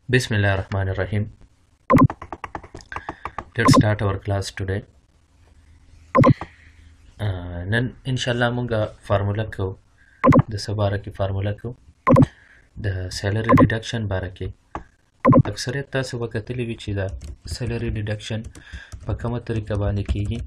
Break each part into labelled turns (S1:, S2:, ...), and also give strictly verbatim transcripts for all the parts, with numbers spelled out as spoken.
S1: Bismillah ar-Rahman ar-Rahim. Let's start our class today. Uh, نن ان شاء الله مونږه فارمولا کو د سباره کې فارمولا کو د سیلری ډیډکشن باره کې اکثریت تاسو وکتلی وی چې دا سیلری ډیډکشن په کومه طریقه باندې کیږي.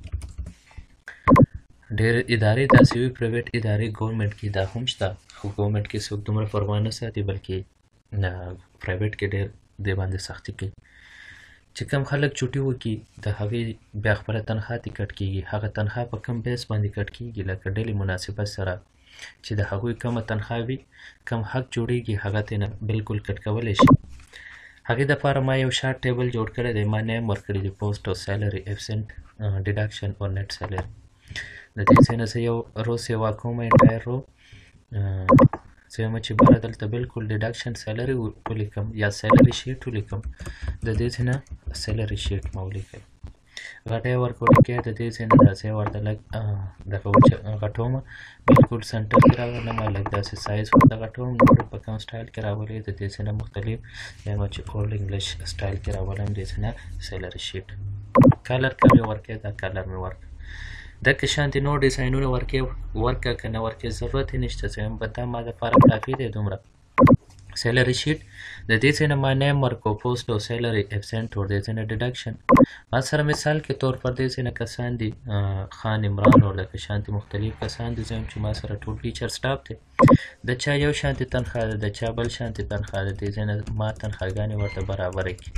S1: ډېر ادارې داسې وي پرایویټ ادارې ګورنمنټ کې دا هم شته خو ګورنمنټ کې څوک دومره پروا نه ساتي بلکې نه پرایویټ کې ډېر دې باندې سختي کوي چې کوم خلک چوټي وکړي د هغې بیا خپله تنخوا ترې کټ کېږي. هغه تنخوا په کوم بیس باندې کټ کېږي لکه ډلې مناسبت سره چې د هغوی کومه تنخوا وي کوم حق جوړېږي هغه ترېنه بالکل کټ کولی شي. هغې دپاره ما یو شارټ ټیبل جوړ کړی دی. ما نیم ورکړی دی پوسټ او سیلري ابسنټ ډیډکشن او نیټ سیلري. د دې ځای نه زه یو رو سیوا کوم انټایر رو زه یم چې بره دلته بالکل ډیډکشن سیلري ولیکم یا سیلري شیټ ولیکم. د دې ځای نه سیلري شیټ ما ولیکئ. غټه یې ورکولیکئ. د دې ځای نه دا ځای ورته لږ دغه غټومه بالکل سنټر کې راولم لږ داسې سایز ورته غټوم. نور په کوم سټایل کې راولئ. د دې ځای نه مختلف یم چې اولډ انګلیش سټایل کې راولم. دې ځای نه سیلري شیټ کلر که مې ورکړی دا کلر مې ورکړ. دغه شانتې نور ډیزاینونه ورکې ورکړه که نه ورکې ضرورت یې نشته. زه یم به دا ما دپاره کافي دی دومره. سیلري شیټ د دې ځای نه ما نیم ورکړو پوسټ او سیلري ابسنټ او دې ځای نه ډیډکشن. ما سره مثال کې طور پر دې ځای نه کسان دي خان عمران او دغه شانتې مختلف کسان دي. زه یم چې ما سره ټول ټیچر سټاف دی. د چا یو شانتې تنخوا ده د چا بل شانتې تنخوا ده. دې ځای نه ما تنخواګانې ورته برابره کړي.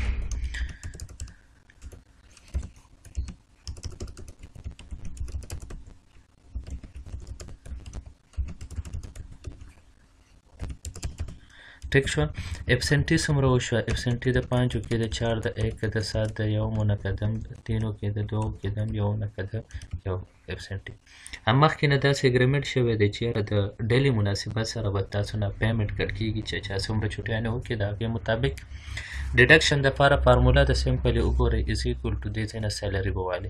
S1: ٹھیک شو. ابسنٹی څومره وشوه؟ ابسنٹی د پانچو کې د چار د ایک د سات د یو منقدم تینو کې د دو کېدم یو نقدم یو ابسنٹی. هم مخکې نه داسې اګریمنټ شوی دی چې یاره د ډلې مناسبت سره به تاسو نه پیمنټ کټ کېږي چې چا څومره چوټیانې وکړي د هغې مطابق. ډیډکشن دپاره فارمولا د سمپلې وګورئ از ایکول ټو دې ځای نه سیلري به والئ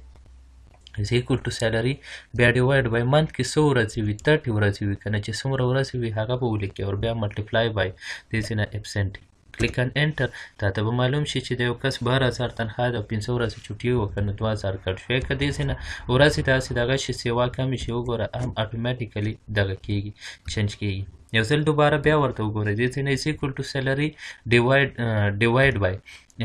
S1: is equal to salary بیا ډیوایډ بای منث کې څو ورځې وي ترټي ورځې وي که نه چې څومره ورځې وي هغه به ولیکئ او بیا ملټیپلای بای دې ځای نه ابسنټ. کلیک ان انټر. تا ته به معلوم شي چې د یو کس بار هزار تنخوا ده او پنځه ورځې چوټي وکړه نو دوه هزار کټ شوی. که دې ځای نه ورځې داسې دغه شي سیوا کمې شي وګوره هم اټومیټیکلي دغه کېږي چینج کېږي. یو ځل دوباره بیا ورته وګورئ. دې ځای نه is equal to salary divide divide by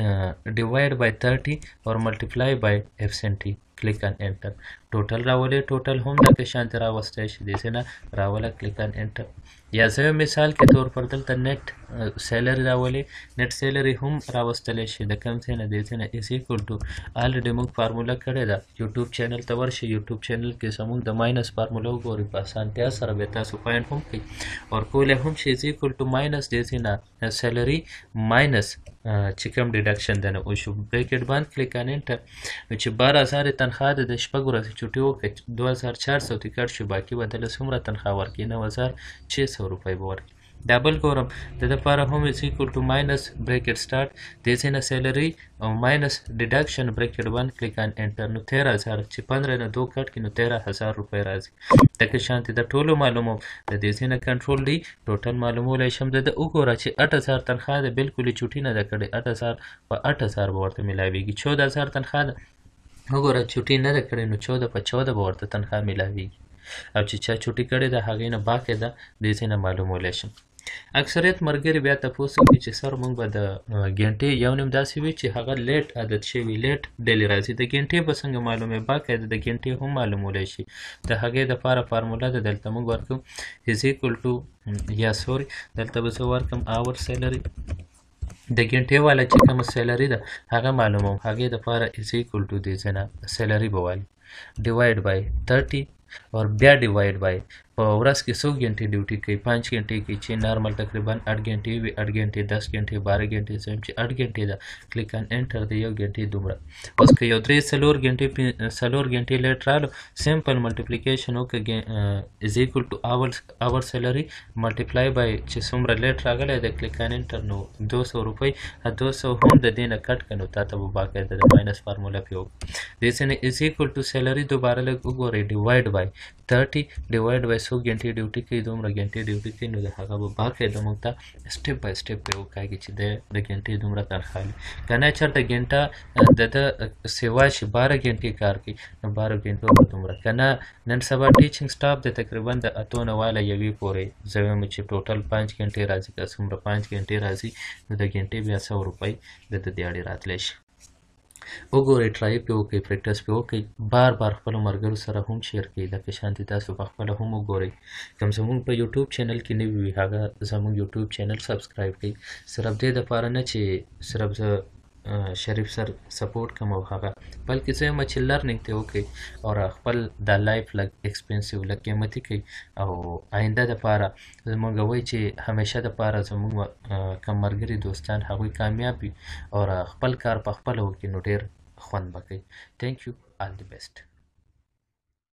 S1: divide by thirty or multiply by absentee. کلیک ان انټر. ټوټل راولئ. ټوټل هم دغه شانتې راوستی شي. دې ځای نه راوله کلیک ان انټر. یا زه یو مثال کې طور پر دلته نیټ سیلري راولئ. نیټ سیلري هم راوستلی شي. د کوم ځای نه دې ځای نه is equal to الریډي موږ فارموله کړې ده. یوټیوب چینل ته ورشئ. یوټیوب چینل کې زموږ د ماینس فارموله وګورئ. په اسانتیا سره بیا تاسو فایند هم کوئ اور کولی هم شي is equal to ماینس دې ځای نه سیلري ماینس چې کوم ډیډکشن دی نه وشو. بریکټ بند کلیک ان انټر. نو چې باره هزار تنخوا ده د شپږ ورځې چوټي وکړئ دوه هزار چار سو ترې کټ شو باقي به دله څومره تنخوا ورکړي نو هزار چھ سو روپۍ به ورکړي. دا بل ګورم د دپاره هم is equal to ماینس بریکټ سټارټ دې ځای نه سیلري او ماینس ډیډکشن بریکټ بند کلیک ان انټر. نو تیرہ هزار چې پندرہ نه دو کټ کړي نو تیرہ هزار روپۍ راځي. دغه شانتې د ټولو معلوموم. د دې ځای نه کنټرول دی ټوټل معلومولی شم. د ده وګوره چې اټ هزار تنخوا ده بالکل یې چوټي نه ده کړې. اټ هزار په اټ هزار به ورته میلاویږي. چودہ هزار تنخوا ده وګوره چوټي نه ده کړې نو چودہ په چودہ به ورته تنخوا میلاویږي. او چې چا چوټي کړې ده هغې نه باقاعده دې ځای نه معلومولی شم. اکثریت ملګري بیا تپوس کوي چې سر موږ به د ګنټې یو نیم داسې وي چې هغه لیټ عادت شوي لیټ ډیلي راځي. د ګنټې به څنګه معلوموي؟ باقاعده د ګنټې هم معلومولی شي. د هغې دپاره فارموله ده دلته موږ ورکړو is equal to یا سوري دلته به زه ورکړم اور سیلري د ګنټې والا چې کومه سیلري ده هغه معلوموم. هغې دپاره is equal to دې ځای نه سیلري به والي ډیوایډ بای thirty اور بیا ډیوایډ بای په ورځ کې څو ګنټې ډیوټي کوي؟ پانچ ګنټې کوي چې نارمل تقریبا اټ ګنټې وي. اټ ګنټې دس ګنټې باره ګنټې زه یم چې اټ ګنټې ده. کلیک ان انټر د یو ګنټې دومره. اوس که یو درې څلور ګنټې څلور ګنټې لیټ رالو سمپل ملټیپلیکیشن وکړه از ایکول ټو اور اور سیلري ملټیپلای بای چې څومره لیټ راغلی دی کلیک ان انټر نو دو سو روپۍ دو سو هم د دې نه کټ کړه نو تا ته به باقاعده د ماینس فارموله پې وکړو. دې ځای نه از ایکول ټو سیلري دوباره لږ وګورئ ډیوایډ بای thirty ډیوایډ بای څو ګنټې ډیوټي کوي دومره ګنټې ډیوټي کوي نو د هغه به باقاعده موږ ته سټپ بای سټپ به وکاږي چې د د ګنټې دومره تنخواه وي که نه چېرته ګنټه د ده سوای چې باره ګنټې کار کوي نو باره ګنټو به دومره که نه نن سبا ټیچینګ سټاف د تقریبا د اتو نه واله یوې پورې زه وایم چې ټوټل پنځ ګنټې راځي که څومره پنځ ګنټې راځي نو د ګنټې بیا سو روپۍ د د دیاړې راتلی شي وګورئ ټرای پې وکړئ پریکټس پې وکړئ بار بار خپلو ملګرو سره هم شیر کړئ لکه شانتې تاسو په خپله هم وګورئ کوم زموږ په یوټیوب چینل کې نوي وي هغه زموږ یوټیوب چینل سبسکرایب کړئ صرف دې دپاره نه چې صرف زه شریف سر سپورټ کوم او هغه بلکې زه یم چې لرنینګ ته وکړئ او خپل دا لایف لږ ایکسپنسیو لږ قیمتي کړئ او آینده دپاره زموږ وایي چې همیشه دپاره زموږ کوم ملګري دوستان هغوی کامیاب وي او خپل کار په خپله وکړي نو ډېر خوند به کوي تھینک یو آل دی بیسټ